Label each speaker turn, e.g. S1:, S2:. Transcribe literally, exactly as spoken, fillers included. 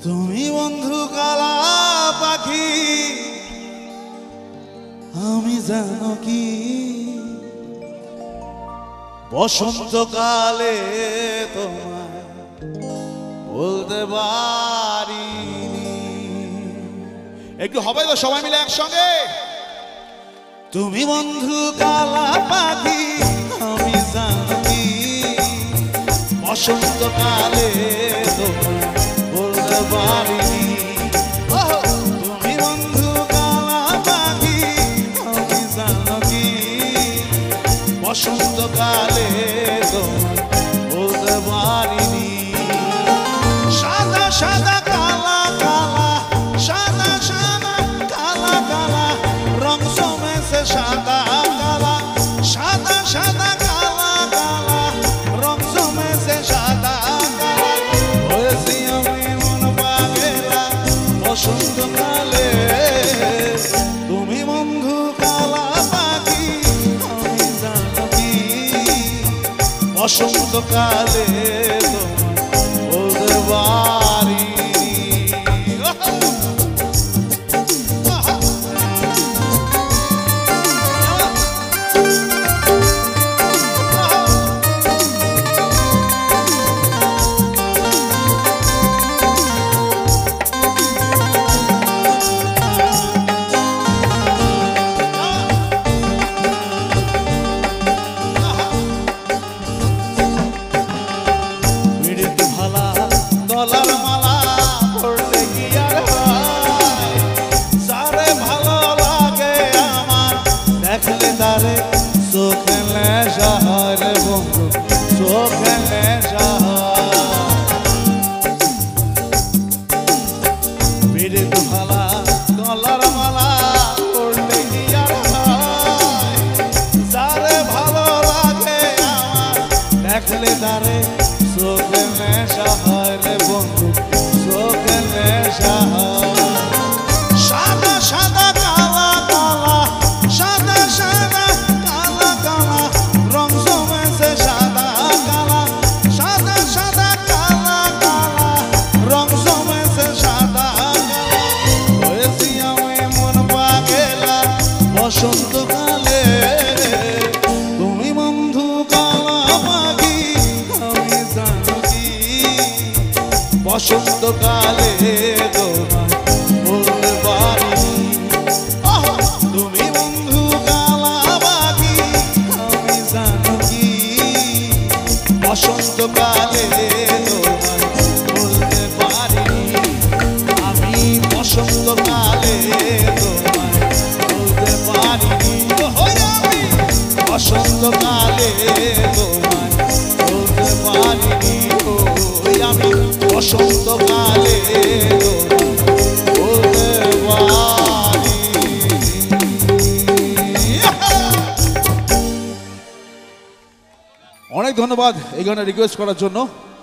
S1: তুমি বন্ধু কালা পাখি আমি জানো কি বসন্তকালে তোমায় বলতে পারিনি। একটু হবে তো সবাই মিলে একসঙ্গে। তুমি বন্ধু কালা পাখি আমি জানো কি বসন্তকালে তোমায় বলতে পারিনি। তুমি বন্ধু কালা পাখি আমি জানো কি বসন্তকালে তোমায় বলতে পারিনি। সাদা সাদা কালা কালা সাদা সাদা কালা কালা রং জমেছে সাদা কালা সাদা সাদা কালা কালা রং জমেছে সাদা কালা হয়েছি আমি মন পাগেলা বসন্তকালে। তুমি বন্ধু কালা পাখি আমি জানো কি বসন্তকালে তোমায় বলতে পারিনি। গলার মালা পড়লে কি আর হয় যারে ভালো লাগে আমার দেখলে তারে চোখে নেশা হয় রে বন্ধু চোখে নেশা হয়। বিরিত ভালা গলার মালা পড়লে কি আর হয় যারে ভালো লাগে আমার দেখলে তারে চোখে নেশা হয় রে বন্ধু চোখে নেশা হয়। সাদা সাদা কালা কালা সাদা সাদা কালা কালা রং জমেছে সাদা কালা সাদা সাদা কালা কালা রং জমেছে সাদা কালা হয়েছি আমি মন পাগেলা বসন্তকালে। তুমি বন্ধু কালা পাখি আমি জানো কি বসন্তকালে তোমায় বলতে পারিনি। তুমি বন্ধু কালা পাখি আমি জানো কি বসন্তকালে তোমায় বলতে পারিনি। আমি বসন্তকালে তোমায় বলতে পারিনি। আমি বসন্তকালে তোমায় বলতে পারিনি। আমি বসন্তকালে বলতে পারি। অনেক ধন্যবাদ এই গানে রিকোয়েস্ট করার জন্য।